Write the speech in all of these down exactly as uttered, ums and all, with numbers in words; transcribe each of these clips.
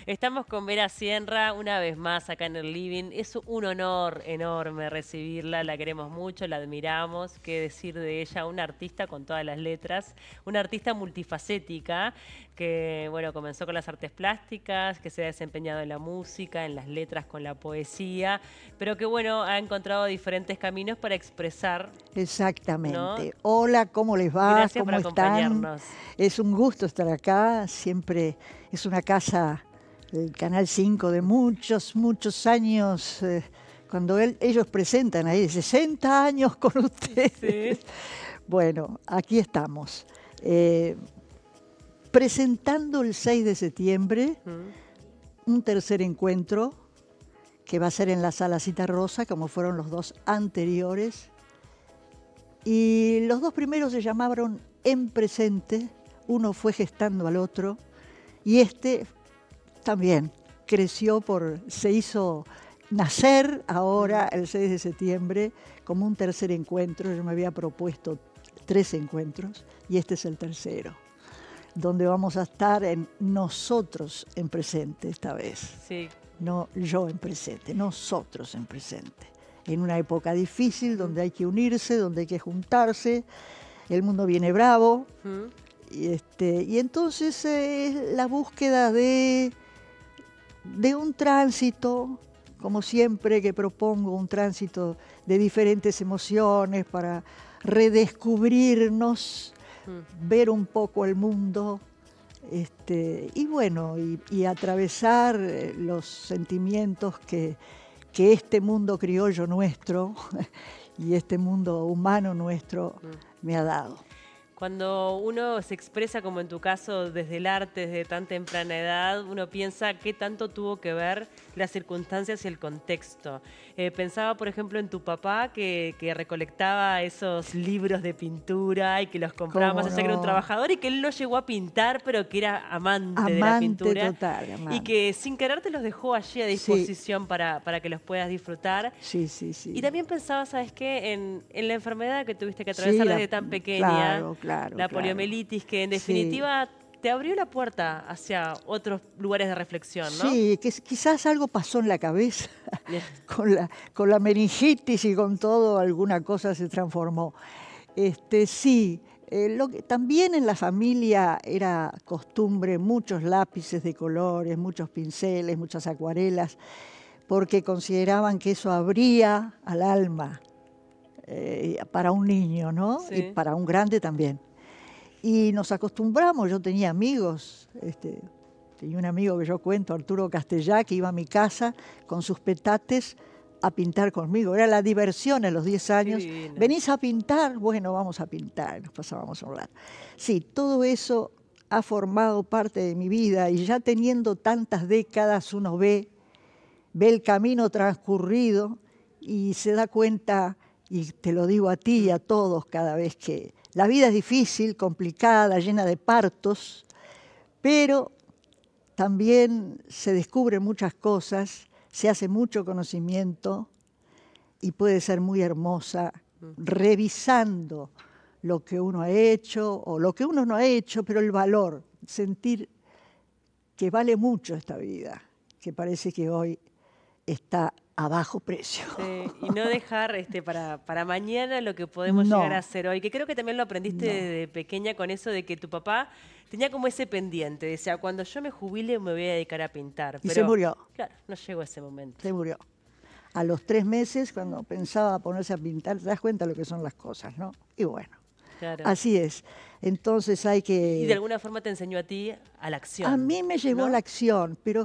Estamos con Vera Cienra una vez más acá en el living. Es un honor enorme recibirla, la queremos mucho, la admiramos. Qué decir de ella, una artista con todas las letras, una artista multifacética que, bueno, comenzó con las artes plásticas, que se ha desempeñado en la música, en las letras, con la poesía, pero que, bueno, ha encontrado diferentes caminos para expresar. Exactamente. ¿No? Hola, ¿cómo les va? Gracias ¿Cómo por están? acompañarnos. Es un gusto estar acá. Siempre es una casa, el Canal cinco, de muchos, muchos años. Eh, cuando él, ellos presentan ahí, sesenta años con ustedes. Sí. Bueno, aquí estamos. Eh, presentando el seis de septiembre mm. un tercer encuentro que va a ser en la Sala Cita Rosa, como fueron los dos anteriores. Y los dos primeros se llamaron En Presente, uno fue gestando al otro, y este también creció por, se hizo nacer ahora el seis de septiembre como un tercer encuentro. Yo me había propuesto tres encuentros y este es el tercero, donde vamos a estar en nosotros en presente esta vez. Sí. No yo en presente, nosotros en presente. En una época difícil, donde hay que unirse, donde hay que juntarse, el mundo viene bravo, uh-huh. y, este, y entonces eh, la búsqueda de, de un tránsito, como siempre que propongo, un tránsito de diferentes emociones para redescubrirnos, uh-huh. ver un poco el mundo, este, y bueno, y, y atravesar eh, los sentimientos que... que este mundo criollo nuestro y este mundo humano nuestro me ha dado. Cuando uno se expresa, como en tu caso, desde el arte, desde tan temprana edad, uno piensa qué tanto tuvo que ver las circunstancias y el contexto. Eh, pensaba, por ejemplo, en tu papá que, que recolectaba esos libros de pintura y que los compraba más allá no? que era un trabajador, y que él no llegó a pintar, pero que era amante, amante de la pintura. Total, amante. Y que sin querer te los dejó allí a disposición sí. para, para que los puedas disfrutar. Sí, sí, sí. Y también pensaba, ¿sabes qué? En, en la enfermedad que tuviste que atravesar sí, desde la, tan pequeña. Claro, claro, la claro. poliomielitis, que en definitiva sí. te abrió la puerta hacia otros lugares de reflexión, ¿no? Sí, que quizás algo pasó en la cabeza, con, la, con la meningitis y con todo, alguna cosa se transformó. Este, sí, eh, lo que, también en la familia era costumbre muchos lápices de colores, muchos pinceles, muchas acuarelas, porque consideraban que eso abría al alma eh, para un niño, ¿no? Sí. Y para un grande también. Y nos acostumbramos, yo tenía amigos, este, tenía un amigo que yo cuento, Arturo Castellá, que iba a mi casa con sus petates a pintar conmigo. Era la diversión a los diez años. ¿Venís a pintar? Bueno, vamos a pintar. Nos pasábamos un rato. Sí, todo eso ha formado parte de mi vida y ya teniendo tantas décadas uno ve, ve el camino transcurrido y se da cuenta, y te lo digo a ti y a todos cada vez que la vida es difícil, complicada, llena de partos, pero también se descubren muchas cosas, se hace mucho conocimiento y puede ser muy hermosa revisando lo que uno ha hecho o lo que uno no ha hecho, pero el valor, sentir que vale mucho esta vida, que parece que hoy está a bajo precio. Sí, y no dejar este, para, para mañana lo que podemos no. llegar a hacer hoy, que creo que también lo aprendiste no. desde pequeña con eso de que tu papá tenía como ese pendiente, decía, cuando yo me jubile me voy a dedicar a pintar. Y pero, se murió. Claro, no llegó ese momento. Se murió. A los tres meses, cuando pensaba ponerse a pintar, te das cuenta de lo que son las cosas, ¿no? Y bueno, claro. Así es. Entonces hay que... Y de alguna forma te enseñó a ti a la acción. A mí me llevó, ¿no?, a la acción, pero,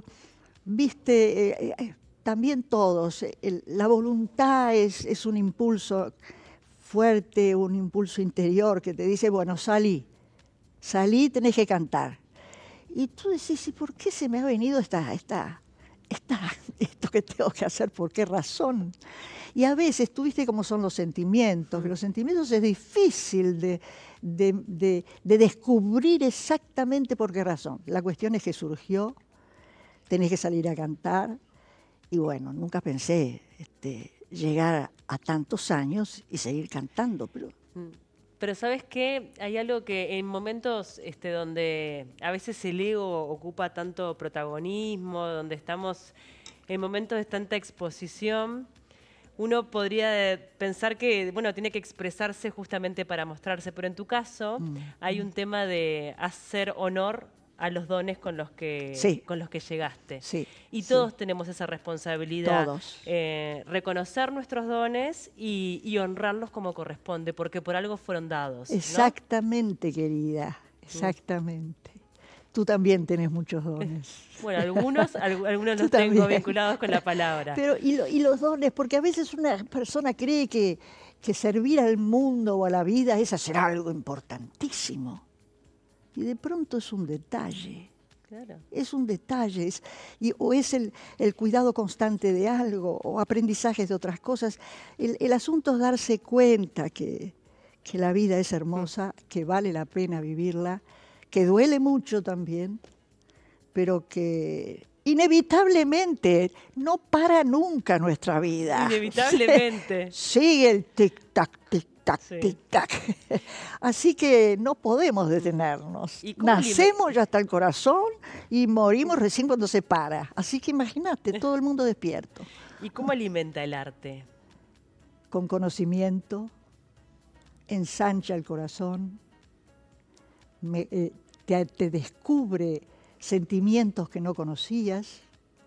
viste... Eh, eh, también todos, el, la voluntad es, es un impulso fuerte, un impulso interior que te dice, bueno, salí, salí, tenés que cantar. Y tú decís, ¿y por qué se me ha venido esta, esta, esta, esto que tengo que hacer? ¿Por qué razón? Y a veces, tú viste cómo son los sentimientos, que los sentimientos es difícil de, de, de, de descubrir exactamente por qué razón. La cuestión es que surgió, tenés que salir a cantar. Y bueno, nunca pensé este, llegar a tantos años y seguir cantando, pero Pero ¿sabes qué? Hay algo que en momentos este, donde a veces el ego ocupa tanto protagonismo, donde estamos en momentos de tanta exposición, uno podría pensar que, bueno, tiene que expresarse justamente para mostrarse, pero en tu caso Mm. hay un tema de hacer honor a los dones con los que, Sí. con los que llegaste. Sí, Y sí. todos tenemos esa responsabilidad. Todos. Eh, reconocer nuestros dones y, y honrarlos como corresponde, porque por algo fueron dados, ¿no? Exactamente, querida, exactamente. Tú también tenés muchos dones. Bueno, algunos, al- algunos Tú los tengo también. vinculados con la palabra. Pero, y, lo- y los dones, porque a veces una persona cree que, que servir al mundo o a la vida es hacer algo importantísimo. Y de pronto es un detalle. Claro. Es un detalle, es, y, o es el, el cuidado constante de algo, o aprendizajes de otras cosas. El, el asunto es darse cuenta que, que la vida es hermosa, que vale la pena vivirla, que duele mucho también, pero que inevitablemente no para nunca nuestra vida. Inevitablemente. Sigue el tic-tac, tic-tac, Sí. tic-tac. Así que no podemos detenernos. ¿Y cómo Nacemos, ya está el corazón, y morimos recién cuando se para. Así que imagínate, todo el mundo despierto. ¿Y cómo alimenta el arte? Con conocimiento, ensancha el corazón, me- eh, te, te descubre sentimientos que no conocías,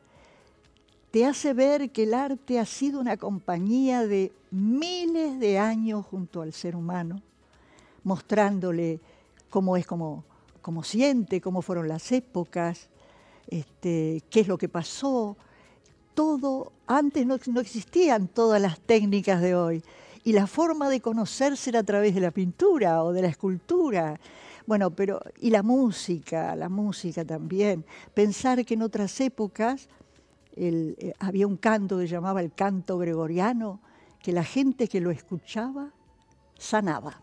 te hace ver que el arte ha sido una compañía de miles de años junto al ser humano, mostrándole cómo es, cómo, cómo siente, cómo fueron las épocas, este, qué es lo que pasó. Todo, antes no, no existían todas las técnicas de hoy, y la forma de conocerse era a través de la pintura o de la escultura. Bueno, pero, y la música, la música también. Pensar que en otras épocas el, eh, había un canto que se llamaba el canto gregoriano, que la gente que lo escuchaba sanaba.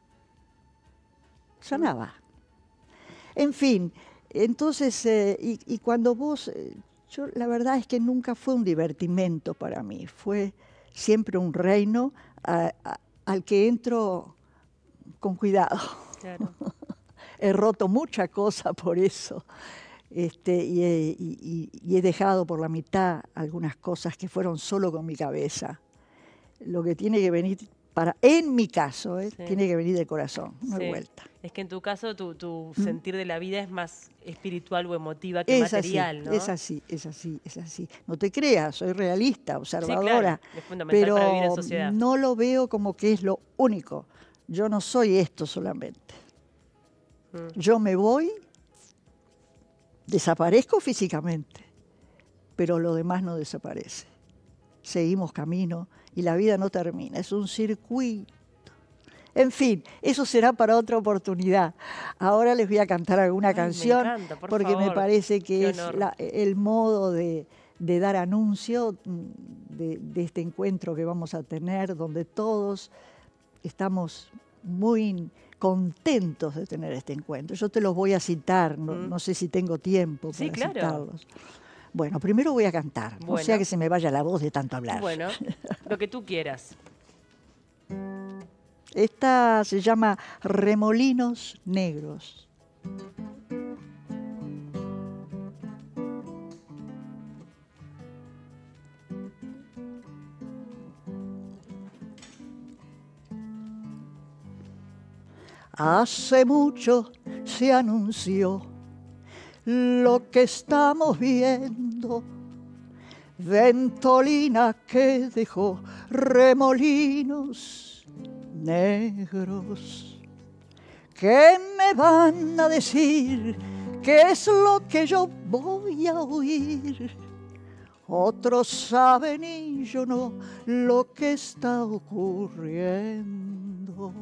Sanaba. En fin, entonces, eh, y, y cuando vos, eh, yo la verdad es que nunca fue un divertimento para mí, fue siempre un reino a- a- al que entro con cuidado. Claro. He roto mucha cosa por eso, este, y, he, y- y- y he dejado por la mitad algunas cosas que fueron solo con mi cabeza. Lo que tiene que venir, para, en mi caso, ¿eh? Sí. tiene que venir del corazón, no Sí. de vuelta. Es que en tu caso tu, tu ¿Mm? sentir de la vida es más espiritual o emotiva que Es material, así, ¿no? es así, es así, es así. No te creas, soy realista, Sí, observadora, claro, es fundamental para vivir en pero sociedad. no lo veo como que es lo único. Yo no soy esto solamente. Mm. Yo me voy, desaparezco físicamente, pero lo demás no desaparece. Seguimos camino y la vida no termina, es un circuito. En fin, eso será para otra oportunidad. Ahora les voy a cantar alguna Ay, me canción encanta, por porque me favor. parece que Qué es honor. la- el modo de, de dar anuncio mm, de, de este encuentro que vamos a tener, donde todos estamos muy contentos de tener este encuentro. Yo te los voy a citar, no, Mm. no sé si tengo tiempo Sí, para claro. citarlos. Bueno, primero voy a cantar, no Bueno. sea que se me vaya la voz de tanto hablar. Bueno, lo que tú quieras. Esta se llama Remolinos Negros. Hace mucho se anunció lo que estamos viendo, ventolina que dejó remolinos negros. ¿Qué me van a decir? ¿Qué es lo que yo voy a oír? Otros saben y yo no lo que está ocurriendo.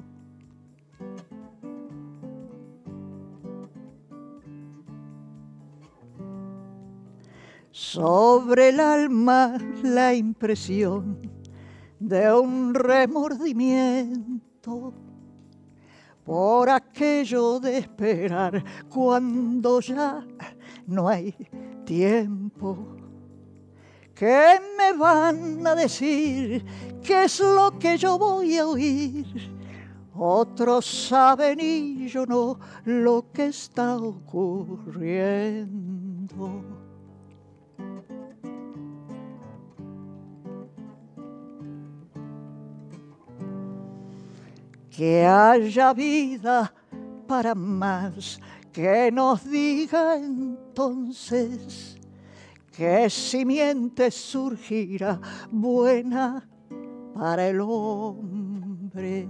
Sobre el alma la impresión de un remordimiento por aquello de esperar cuando ya no hay tiempo. ¿Qué me van a decir? ¿Qué es lo que yo voy a oír? Otros saben y yo no lo que está ocurriendo. Que haya vida para más, que nos diga entonces qué simiente surgirá buena para el hombre.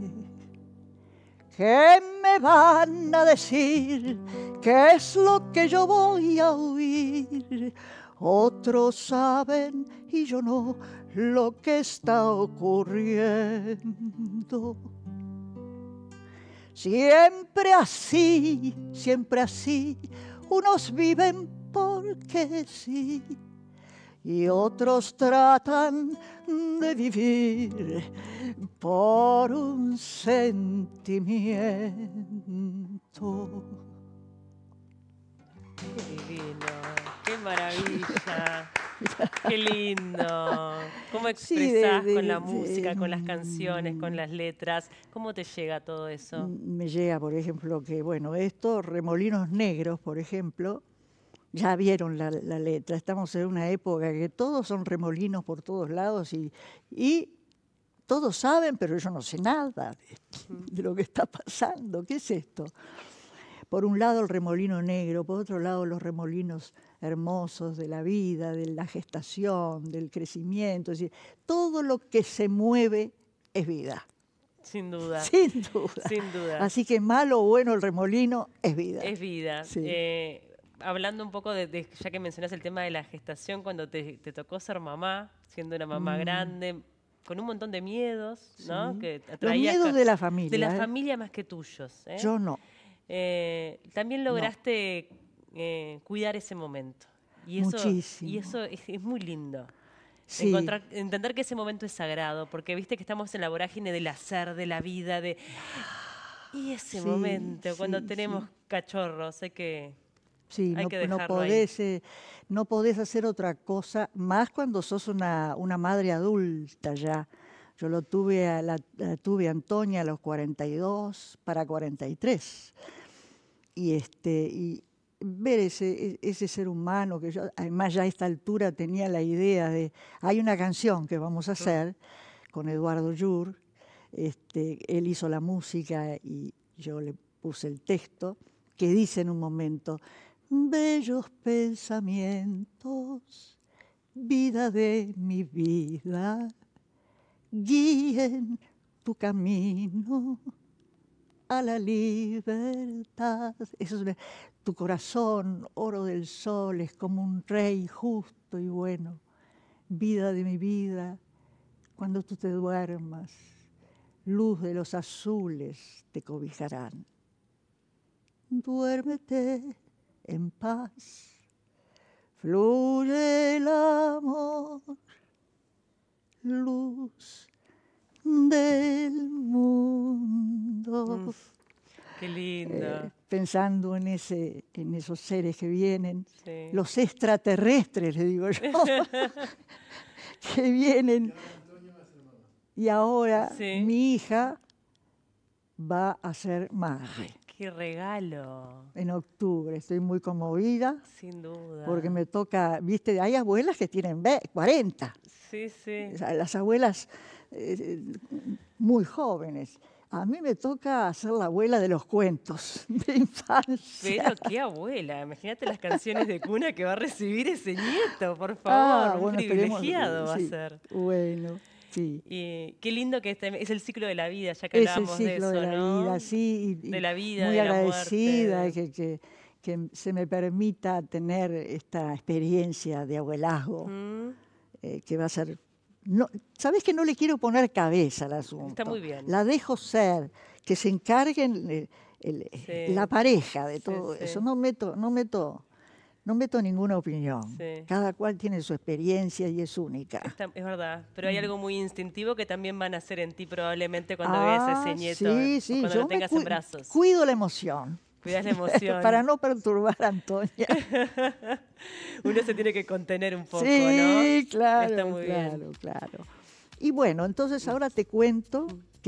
¿Qué me van a decir? ¿Qué es lo que yo voy a oír? Otros saben y yo no lo que está ocurriendo. Siempre así, siempre así, unos viven porque sí y otros tratan de vivir por un sentimiento. Qué divino, qué maravilla, qué lindo. ¿Cómo expresás Sí, de- de- con la de- música, con las mm, canciones, con las letras? ¿Cómo te llega todo eso? Me llega, por ejemplo, que, bueno, estos Remolinos Negros, por ejemplo, ya vieron la, la letra. Estamos en una época que todos son remolinos por todos lados y, y todos saben, pero yo no sé nada de, de lo que está pasando. ¿Qué es esto? Por un lado el remolino negro, por otro lado los remolinos hermosos de la vida, de la gestación, del crecimiento. Es decir, todo lo que se mueve es vida. Sin duda. Sin duda. Sin duda. Así que malo o bueno el remolino es vida. Es vida. Sí. Eh, hablando un poco de, de- ya que mencionas el tema de la gestación, cuando te, te tocó ser mamá, siendo una mamá Mm. grande, con un montón de miedos, ¿no? Sí. Que Los atraía miedos ca- de la familia. de la ¿eh? familia más que tuyos. ¿eh? Yo no. Eh, también lograste eh, cuidar ese momento. Y eso, Muchísimo. Y eso es, es muy lindo. Sí. Encontrar, entender que ese momento es sagrado, porque viste que estamos en la vorágine del hacer, de la vida, de... Y ese Sí, momento, cuando sí, tenemos sí. cachorros, hay que... Sí, Hay no, que no dejarlo ahí. podés, eh, no podés hacer otra cosa, más cuando sos una, una madre adulta ya. Yo lo tuve a la, la tuve a Antonia a los cuarenta y dos para cuarenta y tres. Y, este, y ver ese, e- ese ser humano que yo, además ya a esta altura tenía la idea de, hay una canción que vamos a hacer con Eduardo Llur, este, él hizo la música y yo le puse el texto, que dice en un momento, bellos pensamientos, vida de mi vida, guíen tu camino a la libertad. Eso es una- tu corazón, oro del sol, es como un rey justo y bueno. Vida de mi vida, cuando tú te duermas, luz de los azules te cobijarán. Duérmete en paz, fluye el amor, luz del mundo. Mm, qué lindo. Eh, pensando en, ese, en esos seres que vienen, Sí. los extraterrestres, le digo yo, que vienen. Y ahora Sí. mi hija va a ser madre Qué regalo, en octubre. Estoy muy conmovida sin duda. porque me toca, viste, hay abuelas que tienen ve- cuarenta, Sí, sí. o sea, las abuelas eh, muy jóvenes. A mí me toca ser la abuela de los cuentos de infancia. Pero qué abuela, imagínate las canciones de cuna que va a recibir ese nieto, por favor, Ah, un bueno, esperemos, privilegiado va sí. a ser. Bueno, sí. Y qué lindo que este, es el ciclo de la vida, ya que Es el hablábamos de ciclo eso, de la ¿no? vida, sí. y- y De la vida, muy de la agradecida muerte. que, que, que se me permita tener esta experiencia de abuelazgo, Mm, eh, que va a ser... No, ¿sabes que no le quiero poner cabeza al asunto? Está muy bien. La dejo ser, que se encarguen el- el- Sí. la pareja de Sí, todo sí. eso. No meto, no meto, no meto ninguna opinión. Sí. Cada cual tiene su experiencia y es única. está- es verdad, pero hay algo muy instintivo que también van a hacer en ti probablemente cuando Ah, veas a ese nieto, sí, o sí, cuando yo lo me tengas cu- en brazos. Cuido la emoción. Cuidas la emoción. Para no perturbar a Antonia. Uno se tiene que contener un poco, sí, ¿no? claro, Está muy claro, bien. claro. Y bueno, entonces ahora te cuento que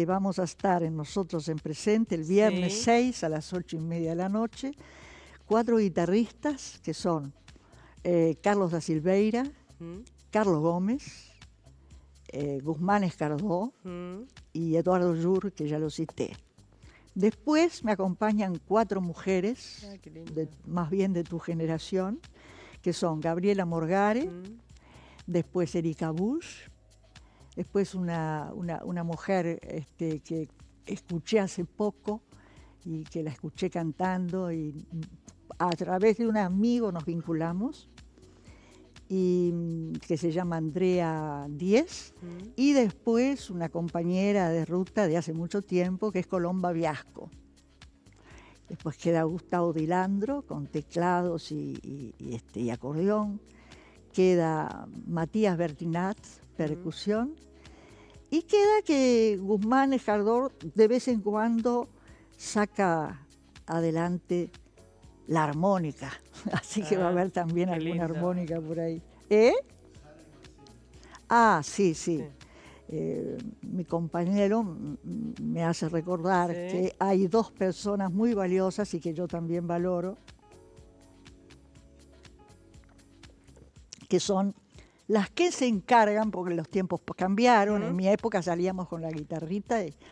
que vamos a estar en Nosotros en Presente el viernes Sí. seis a las ocho y media de la noche. Cuatro guitarristas que son eh, Carlos da Silveira, Mm, Carlos Gómez, eh, Guzmán Escardó mm, y Eduardo Yur, que ya lo cité. Después me acompañan cuatro mujeres, ah, qué lindo. de- más bien de tu generación, que son Gabriela Morgare, Mm, después Erika Bush, después una, una, una mujer este, que escuché hace poco y que la escuché cantando y a través de un amigo nos vinculamos, y mm, que se llama Andrea Díez, mm. y después una compañera de ruta de hace mucho tiempo que es Colomba Viasco. Después queda Gustavo Dilandro con teclados y, y- y, este, y acordeón. Queda Matías Bertinat, percusión. Y queda que Guzmán Escardor de vez en cuando saca adelante la armónica. Así que va a Ah, haber también qué alguna lindo. armónica por ahí. ¿Eh? Ah, sí, sí. Sí. Eh, mi compañero mm, mm, me hace recordar Sí. que hay dos personas muy valiosas y que yo también valoro, que son las que se encargan, porque los tiempos cambiaron, Ujú. en mi época salíamos con la guitarrita, y,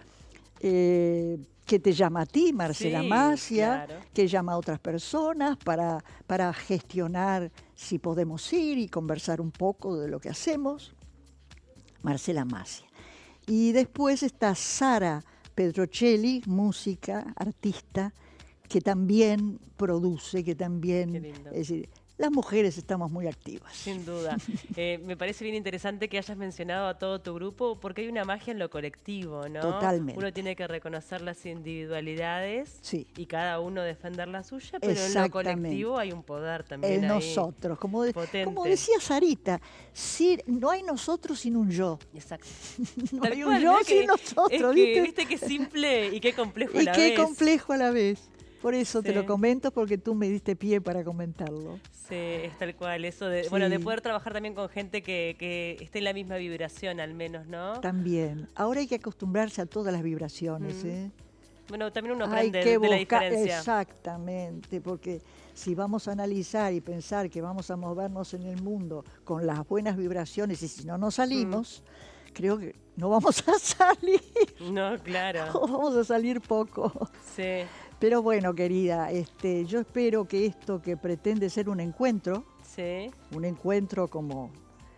eh, que te llama a ti, Marcela Sí, Macia, claro. que llama a otras personas para, para gestionar si podemos ir y conversar un poco de lo que hacemos. Marcela Macia. Y después está Sara Pedrocelli, música, artista, que también produce, que Qué también... lindo. Es decir, las mujeres estamos muy activas. Sin duda. Eh, me parece bien interesante que hayas mencionado a todo tu grupo porque hay una magia en lo colectivo, ¿no? Totalmente. Uno tiene que reconocer las individualidades Sí. y cada uno defender la suya, pero en lo Exactamente. colectivo hay un poder también En ahí nosotros, como, de- potente. como decía Sarita, si, no hay nosotros sin un yo. Exacto. No Tal hay un cual, yo mirá que- sin nosotros, es que, ¿viste? viste qué simple y qué complejo a Y la qué vez. complejo a la vez. Por eso te Sí. lo comento, porque tú me diste pie para comentarlo. Sí, es tal cual. Eso de, bueno, de Sí. poder trabajar también con gente que, que esté en la misma vibración, al menos, ¿no? También. Ahora hay que acostumbrarse a todas las vibraciones, Mm. ¿eh? Bueno, también uno Hay aprende que de, de la buscar, diferencia. exactamente, porque si vamos a analizar y pensar que vamos a movernos en el mundo con las buenas vibraciones y si no nos salimos, Mm. creo que no vamos a salir, No, claro. o vamos a salir poco. Sí, Pero bueno, querida, este, yo espero que esto que pretende ser un encuentro, sí. un encuentro como,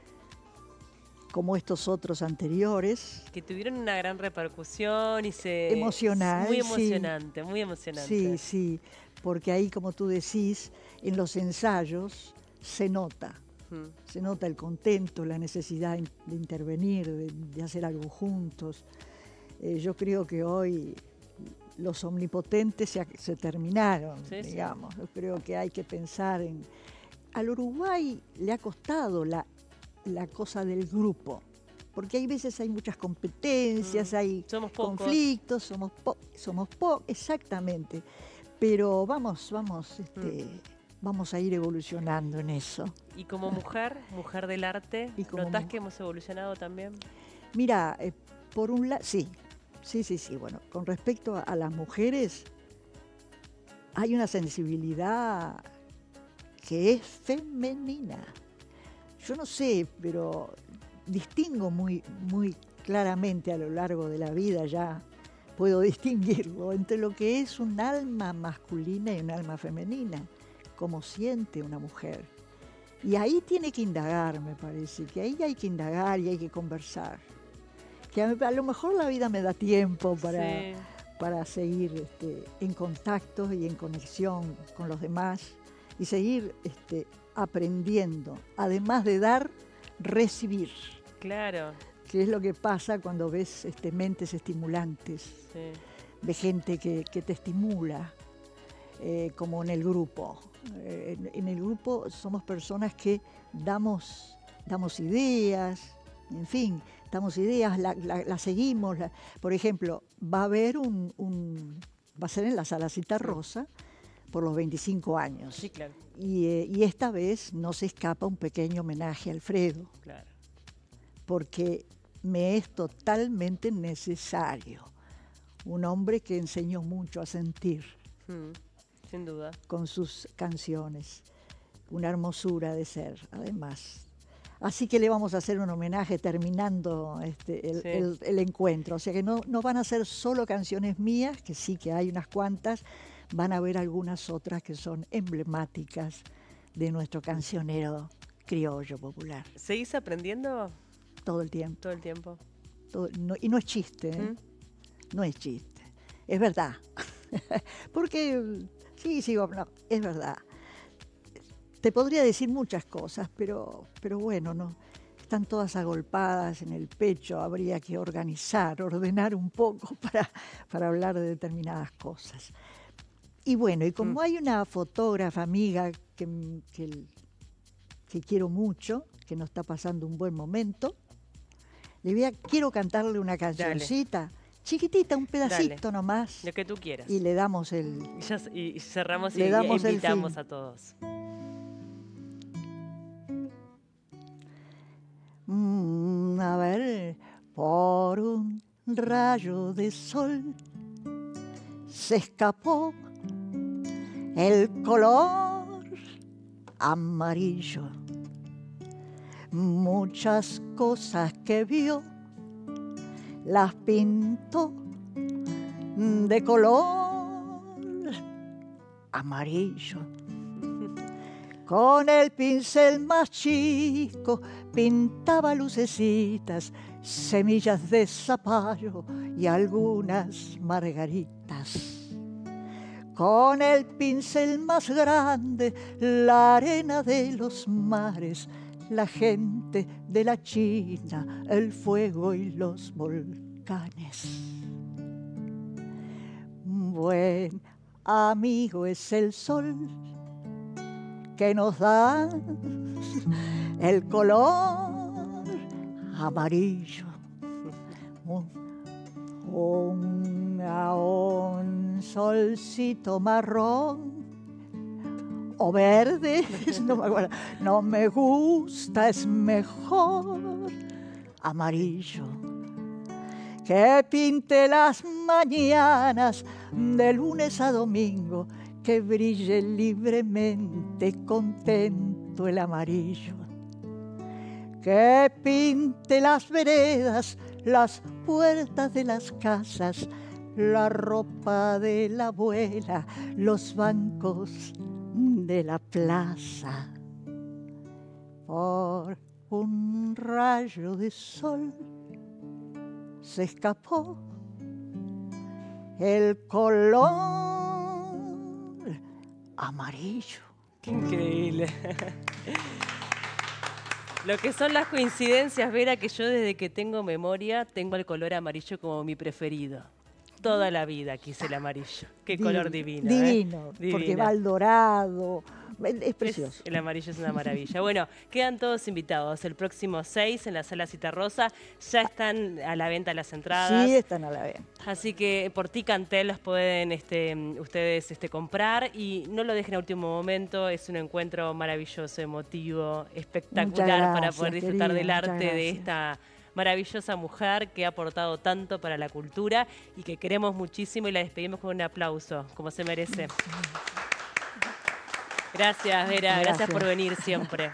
como estos otros anteriores, Que tuvieron una gran repercusión y se... Emocional, Muy sí. emocionante, muy emocionante. sí, sí, porque ahí, como tú decís, en los ensayos se nota, Mm. se nota el contento, la necesidad in- de intervenir, de, de hacer algo juntos. Eh, yo creo que hoy los omnipotentes se, ac- se terminaron, Sí, sí. digamos. Yo creo que hay que pensar en... Al Uruguay le ha costado la, la cosa del grupo, porque hay veces hay muchas competencias, Mm. hay Somos pocos. conflictos, somos po somos po exactamente, pero vamos, vamos, este, Mm. vamos a ir evolucionando en eso. Y como mujer, mujer del arte, Y como ¿notás mu- que hemos evolucionado también? Mira, eh, por un lado, sí, sí, sí, sí, bueno, con respecto a, a las mujeres, hay una sensibilidad que es femenina. Yo no sé, pero distingo muy, muy claramente a lo largo de la vida, ya puedo distinguirlo entre lo que es un alma masculina y un alma femenina, cómo siente una mujer. Y ahí tiene que indagar, me parece, que ahí hay que indagar y hay que conversar. Que a, a lo mejor la vida me da tiempo para, Sí. para seguir este, en contacto y en conexión con los demás y seguir este, aprendiendo, además de dar, recibir, Claro. que es lo que pasa cuando ves este, mentes estimulantes, Sí. de gente que, que te estimula, eh, como en el grupo. Eh, en, en el grupo somos personas que damos, damos ideas, en fin, damos ideas, las la, la seguimos. La, por ejemplo, va a haber un, un, va a ser en la Salacita Rosa por los veinticinco años. Sí, claro. Y, eh, y esta vez no se escapa un pequeño homenaje a Alfredo, Claro. porque me es totalmente necesario. Un hombre que enseñó mucho a sentir. Mm, sin duda. Con sus canciones. Una hermosura de ser, además. Así que le vamos a hacer un homenaje terminando este, el, sí. el, el encuentro. O sea que no, no van a ser solo canciones mías, que sí que hay unas cuantas, van a haber algunas otras que son emblemáticas de nuestro cancionero criollo popular. ¿Seguís aprendiendo? Todo el tiempo. Todo el tiempo. Todo, no, y no es chiste, ¿eh? ¿Mm? No es chiste, es verdad. Porque, sí, sigo, no, es verdad. Te podría decir muchas cosas, pero, pero bueno, no, están todas agolpadas en el pecho, habría que organizar, ordenar un poco para, para hablar de determinadas cosas. Y bueno, y como mm. hay una fotógrafa amiga que, que, que quiero mucho, que nos está pasando un buen momento, le voy a, quiero cantarle una cancioncita. Dale. Chiquitita, un pedacito Dale, nomás. Lo que tú quieras. Y le damos el... Y, ya, y cerramos le y, damos y invitamos a todos. Mm, a ver, por un rayo de sol se escapó el color amarillo. Muchas cosas que vio las pintó de color amarillo. Con el pincel más chico pintaba lucecitas, semillas de zapallo y algunas margaritas. Con el pincel más grande, la arena de los mares, la gente de la China, el fuego y los volcanes. Buen amigo es el sol que nos da el color amarillo. Un, un solcito marrón o verde, no me acuerdo, no me gusta, es mejor amarillo. Que pinte las mañanas de lunes a domingo, que brille libremente contento el amarillo. Que pinte las veredas, las puertas de las casas, la ropa de la abuela, los bancos de la plaza. Por un rayo de sol se escapó el color amarillo. ¡Qué increíble! Lo que son las coincidencias, Vera, que yo desde que tengo memoria tengo el color amarillo como mi preferido. Toda la vida quise el amarillo. Qué divino, color divino. Divino, ¿eh? Porque va al dorado. Es precioso. Es, el amarillo es una maravilla. Bueno, quedan todos invitados. El próximo seis en la Sala Citarrosa ya están a la venta las entradas. Sí, están a la venta. Así que por Ticantel las pueden este, ustedes este, comprar y no lo dejen a último momento. Es un encuentro maravilloso, emotivo, espectacular gracias, para poder disfrutar querida, del arte de esta maravillosa mujer que ha aportado tanto para la cultura y que queremos muchísimo y la despedimos con un aplauso, como se merece. Gracias, Vera. Gracias, gracias por venir siempre.